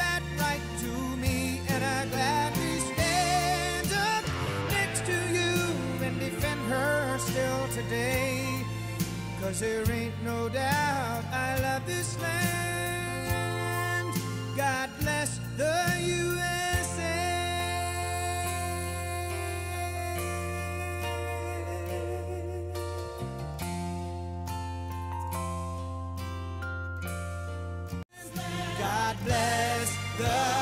that right to me, and I gladly stand up next to you and defend her still today. 'Cause there ain't no doubt I love this land. God bless the USA. God bless the